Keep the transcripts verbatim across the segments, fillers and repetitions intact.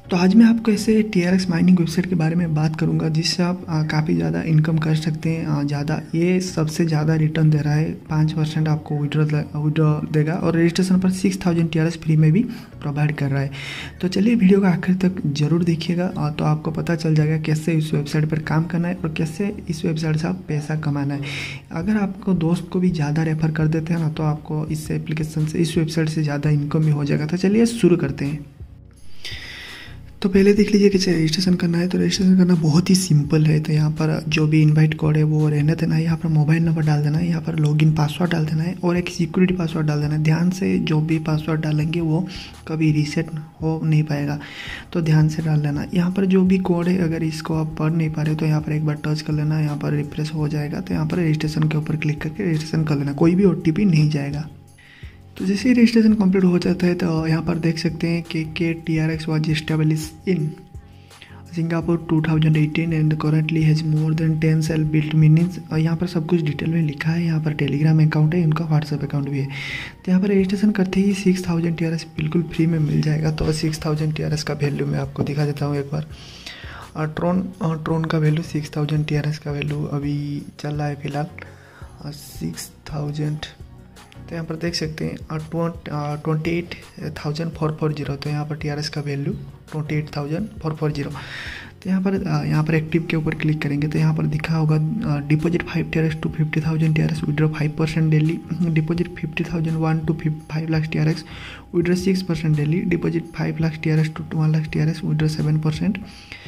तो आज मैं आपको ऐसे T R X mining website के बारे में बात करूंगा जिससे आप काफ़ी ज़्यादा इनकम कर सकते हैं। ज़्यादा ये सबसे ज़्यादा रिटर्न दे रहा है, पाँच परसेंट आपको विड्रॉ विड्रॉ देगा और रजिस्ट्रेशन पर six thousand T R X free में भी प्रोवाइड कर रहा है। तो चलिए वीडियो का आखिर तक ज़रूर देखिएगा, तो आपको पता चल जाएगा कैसे इस वेबसाइट पर काम करना है और कैसे इस वेबसाइट से आप पैसा कमाना है। अगर आपको दोस्त को भी ज़्यादा रेफर कर देते हैं ना, तो आपको इस एप्लीकेशन से, इस वेबसाइट से ज़्यादा इनकम भी हो जाएगा। तो चलिए शुरू करते हैं। तो पहले देख लीजिए कैसे रजिस्ट्रेशन करना है। तो रजिस्ट्रेशन करना बहुत ही सिंपल है। तो यहाँ पर जो भी इनवाइट कोड है वो रहने देना है। यहाँ पर मोबाइल नंबर डाल देना है, यहाँ पर लॉगिन पासवर्ड डाल देना है और एक सिक्योरिटी पासवर्ड डाल देना है। ध्यान से जो भी पासवर्ड डालेंगे वो कभी रीसेट हो नहीं पाएगा, तो ध्यान से डाल लेना। यहाँ पर जो भी कोड है अगर इसको आप पढ़ नहीं पा रहे तो यहाँ पर एक बार टच कर लेना, यहाँ पर रिफ्रेश हो जाएगा। तो यहाँ पर रजिस्ट्रेशन के ऊपर क्लिक करके रजिस्ट्रेशन कर लेना, कोई भी ओ टी पी नहीं जाएगा। तो जैसे ही रजिस्ट्रेशन कंप्लीट हो जाता है तो यहाँ पर देख सकते हैं कि के T R X was establish in Singapore two thousand eighteen and currently has more than ten sell built meanings. और यहाँ पर सब कुछ डिटेल में लिखा है। यहाँ पर टेलीग्राम अकाउंट है, इनका व्हाट्सएप अकाउंट भी है। तो यहाँ पर रजिस्ट्रेशन करते ही six thousand T R S बिल्कुल फ्री में मिल जाएगा। तो six thousand T R S का वैल्यू मैं आपको दिखा देता हूँ एक बार। और ट्रोन और ट्रोन का value six thousand T R S का वैल्यू अभी चल रहा है फिलहाल सिक्स थाउजेंड। तो यहाँ पर देख सकते हैं twenty eight thousand four four zero. तो यहाँ पर टी आर एस का value twenty eight thousand four four zero. तो यहाँ पर यहाँ पर एक्टिव के ऊपर क्लिक करेंगे तो यहाँ पर दिखा होगा deposit five T R S to fifty thousand T R S, withdraw five percent daily, deposit fifty thousand one to five lakh T R S, withdraw six percent daily, deposit five lakh T R S to one lakh T R S, withdraw seven percent,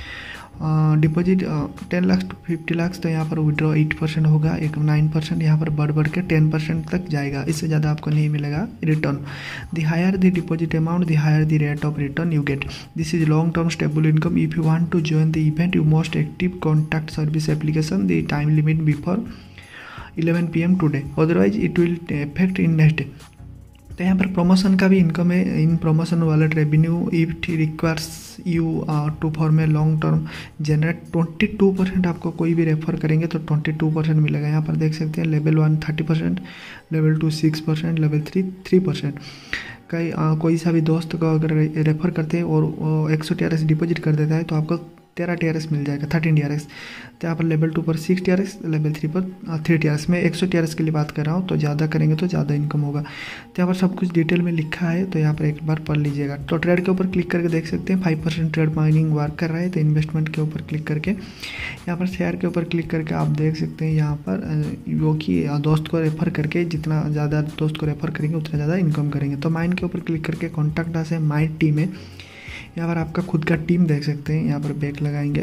deposit ten lakh to fifty lakh. तो यहाँ पर withdraw eight percent होगा, एक nine percent यहाँ पर बढ़ बढ़ के टेन परसेंट तक जाएगा। इससे ज़्यादा आपको नहीं मिलेगा return. The higher the deposit amount the higher the rate of return you get. This is long term stable income. If you want to join the event you must active contact service application the time limit before eleven P M today, otherwise it will effect in next day. तो यहाँ पर promotion का भी income है। In promotion wallet revenue if requires you to form a long term generate twenty two percent. आपको कोई भी refer करेंगे तो ट्वेंटी टू परसेंट मिलेगा। यहाँ पर देख सकते हैं level one thirty percent, level two six percent, level three three percent. कई कोई सा भी दोस्त को अगर रेफर करते हैं और एक सौ टी आर एस डिपोजिट कर देता है तो आपको तेरह टी आर एस मिल जाएगा, थर्टीन टी आर एस। तो यहाँ पर लेवल टू पर six T R S, level three पर थ्री टी आर एस। मैं एक सौ टी आर एस के लिए बात कर रहा हूँ, तो ज़्यादा करेंगे तो ज़्यादा इनकम होगा। तो यहाँ पर सब कुछ डिटेल में लिखा है, तो यहाँ पर एक बार पढ़ लीजिएगा। तो ट्रेड के ऊपर क्लिक करके देख सकते हैं five percent trade mining work कर रहा है। तो इन्वेस्टमेंट के ऊपर क्लिक करके यहाँ पर शेयर के ऊपर क्लिक करके आप देख सकते हैं यहाँ पर वो कि दोस्त को रेफर करके जितना ज़्यादा दोस्त को रेफर करेंगे उतना ज़्यादा इनकम करेंगे। तो माइन के ऊपर क्लिक करके कॉन्टैक्ट अस है माई टीम है। यहाँ पर आपका खुद का टीम देख सकते हैं। यहाँ पर बैक लगाएंगे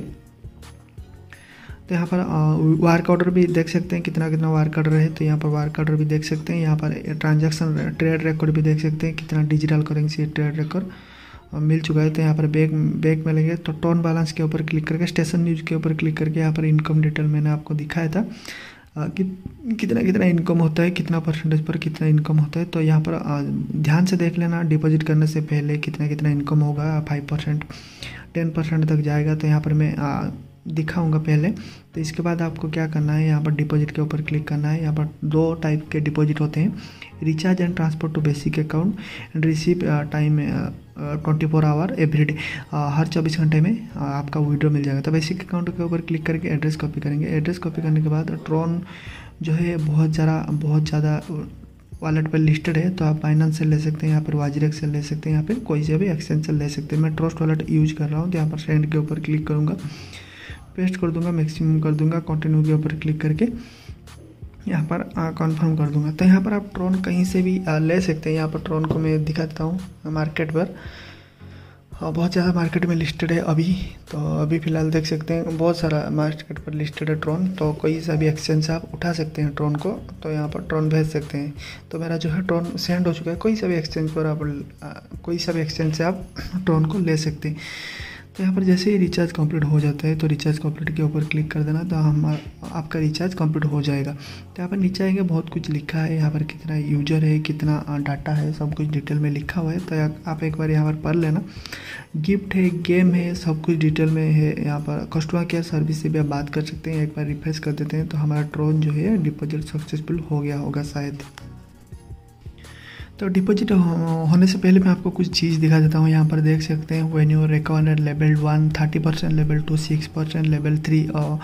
तो यहाँ पर वार्क ऑर्डर भी देख सकते हैं कितना कितना वार्क ऑर्डर है। तो यहाँ पर वार्क ऑर्डर भी देख सकते हैं। यहाँ पर ट्रांजैक्शन ट्रेड रिकॉर्ड भी देख सकते हैं कितना डिजिटल करेंसी ट्रेड रिकॉर्ड मिल चुका है। तो यहाँ पर बैक बैक में लेंगे तो टोन बैलेंस के ऊपर क्लिक करके स्टेशन न्यूज़ के ऊपर क्लिक करके यहाँ पर इनकम डिटेल मैंने आपको दिखाया था कि कितना कितना इनकम होता है, कितना परसेंटेज पर कितना इनकम होता है। तो यहाँ पर ध्यान से देख लेना, डिपॉजिट करने से पहले कितना कितना इनकम होगा, फाइव परसेंट टेन परसेंट तक जाएगा। तो यहाँ पर मैं दिखाऊंगा पहले। तो इसके बाद आपको क्या करना है, यहाँ पर डिपॉजिट के ऊपर क्लिक करना है। यहाँ पर दो टाइप के डिपॉजिट होते हैं, recharge and transfer to basic account and receive time twenty four hour every day. हर चौबीस घंटे में uh, आपका विड्रॉ मिल जाएगा। तो बेसिक अकाउंट के ऊपर क्लिक करके एड्रेस कॉपी करेंगे। एड्रेस कॉपी करने के बाद ट्रोन जो है बहुत ज़्यादा बहुत ज़्यादा वॉलेट पर लिस्टेड है। तो आप बाइनेंस से ले सकते हैं, यहाँ पर वाजरेक्स से ले सकते हैं, यहाँ पर कोई से भी एक्सचेंज से ले सकते हैं। मैं ट्रस्ट वॉलेट यूज कर रहा हूँ। तो यहाँ पर सेंड के ऊपर क्लिक करूँगा, पेस्ट कर दूंगा, मैक्सिमम कर दूंगा, कंटिन्यू के ऊपर क्लिक करके यहाँ पर कंफर्म कर दूंगा। तो यहाँ पर आप ट्रोन कहीं से भी आ, ले सकते हैं। यहाँ पर ट्रोन को मैं दिखा देता हूँ मार्केट पर। हाँ, बहुत ज़्यादा मार्केट में लिस्टेड है अभी। तो अभी फ़िलहाल देख सकते हैं बहुत सारा मार्केट पर लिस्टेड है ट्रोन। तो कोई सा भी एक्सचेंज से आप उठा सकते हैं ट्रोन को। तो यहाँ पर ट्रोन भेज सकते हैं। तो मेरा जो है ट्रोन सेंड हो चुका है। कोई सा भी एक्सचेंज पर आप आ, कोई सा भी एक्सचेंज से आप ट्रोन को ले सकते हैं। तो यहाँ पर जैसे ही रिचार्ज कंप्लीट हो जाता है तो रिचार्ज कंप्लीट के ऊपर क्लिक कर देना, तो हम आपका रिचार्ज कंप्लीट हो जाएगा। तो यहाँ पर नीचे आएंगे, बहुत कुछ लिखा है। यहाँ पर कितना यूजर है, कितना डाटा है, सब कुछ डिटेल में लिखा हुआ है। तो आप एक बार यहाँ पर पढ़ लेना। गिफ्ट है, गेम है, सब कुछ डिटेल में है। यहाँ पर कस्टमर केयर सर्विस से भी आप बात कर सकते हैं। एक बार रिफ्रेश कर देते हैं तो हमारा ट्रोन जो है डिपॉजिट सक्सेसफुल हो गया होगा शायद। तो डिपॉजिट होने से पहले मैं आपको कुछ चीज़ दिखा देता हूँ। यहाँ पर देख सकते हैं when you record level one thirty percent, level two six percent, level three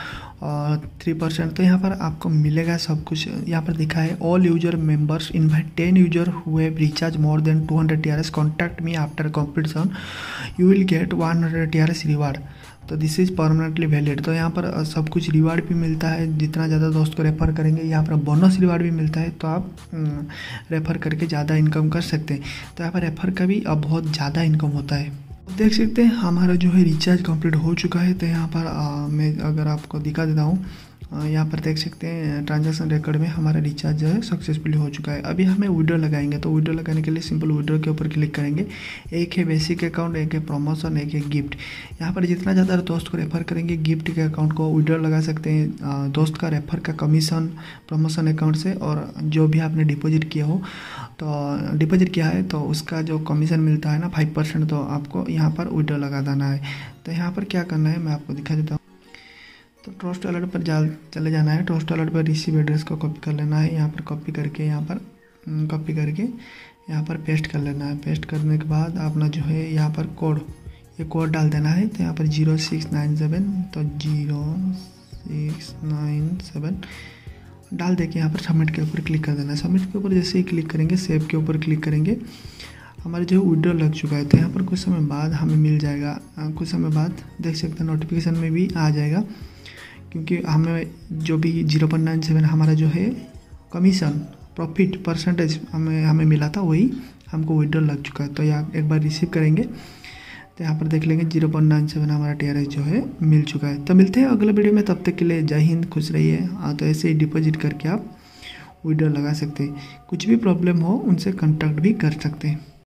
three percent. तो यहाँ पर आपको मिलेगा सब कुछ। यहाँ पर दिखा है all user members invite ten user who have recharge more than two hundred T R S contact me after completion, you will get one hundred T R S reward. तो दिस इज़ परमानेंटली वैलिड। तो यहाँ पर सब कुछ reward भी मिलता है, जितना ज़्यादा दोस्त को रेफ़र करेंगे यहाँ पर बोनस रिवार्ड भी मिलता है। तो आप रेफ़र करके ज़्यादा इनकम कर सकते हैं। तो यहाँ पर रेफ़र का भी अब बहुत ज़्यादा इनकम होता है। देख सकते हैं हमारा जो है रिचार्ज कंप्लीट हो चुका है। तो यहाँ पर आ, मैं अगर आपको दिखा देता हूँ, यहाँ पर देख सकते हैं ट्रांजैक्शन रिकॉर्ड में हमारा रिचार्ज जो है सक्सेसफुली हो चुका है। अभी हमें विड्रॉ लगाएंगे। तो विड्रॉ लगाने के लिए सिंपल विड्रॉ के ऊपर क्लिक करेंगे। एक है बेसिक अकाउंट, एक है प्रमोशन, एक है गिफ्ट। यहाँ पर जितना ज़्यादा दोस्त को रेफ़र करेंगे गिफ्ट के अकाउंट को विड्रॉ लगा सकते हैं, दोस्त का रेफ़र का कमीशन प्रमोशन अकाउंट से, और जो भी आपने डिपॉजिट किया हो तो डिपॉजिट किया है तो उसका जो कमीशन मिलता है ना फाइव परसेंट, तो आपको यहाँ पर विड्रॉ लगा देना है। तो यहाँ पर क्या करना है मैं आपको दिखा देता हूँ। तो ट्रस्ट वॉलेट पर जा चले जाना है। ट्रस्ट वॉलेट पर रिसीव एड्रेस को कॉपी कर लेना है। यहाँ पर कॉपी करके यहाँ पर कॉपी करके यहाँ पर पेस्ट कर लेना है। पेस्ट करने के बाद अपना जो है यहाँ पर कोड, ये कोड डाल देना है। तो यहाँ पर जीरो सिक्स नाइन सेवन तो जीरो सिक्स नाइन सेवन डाल दे के यहाँ पर सबमिट के ऊपर क्लिक कर देना है। सबमिट के ऊपर जैसे ही क्लिक करेंगे, सेव के ऊपर क्लिक करेंगे, हमारे जो है विड्रॉ लग चुका है। तो यहाँ पर कुछ समय बाद हमें मिल जाएगा। कुछ समय बाद देख सकते हैं नोटिफिकेशन में भी आ जाएगा, क्योंकि हमें जो भी जीरो पॉइंट नाइन सेवन हमारा जो है कमीशन प्रॉफिट परसेंटेज हमें हमें मिला था, वही हमको विड्रॉ लग चुका है। तो यहाँ एक बार रिसीव करेंगे तो यहाँ पर देख लेंगे जीरो पॉइंट नाइन सेवन हमारा टी आर एस जो है मिल चुका है। तो मिलते हैं अगले वीडियो में, तब तक के लिए जय हिंद, खुश रहिए। हाँ, तो ऐसे ही डिपॉजिट करके आप विड्रॉ लगा सकते हैं। कुछ भी प्रॉब्लम हो उनसे कॉन्टैक्ट भी कर सकते हैं।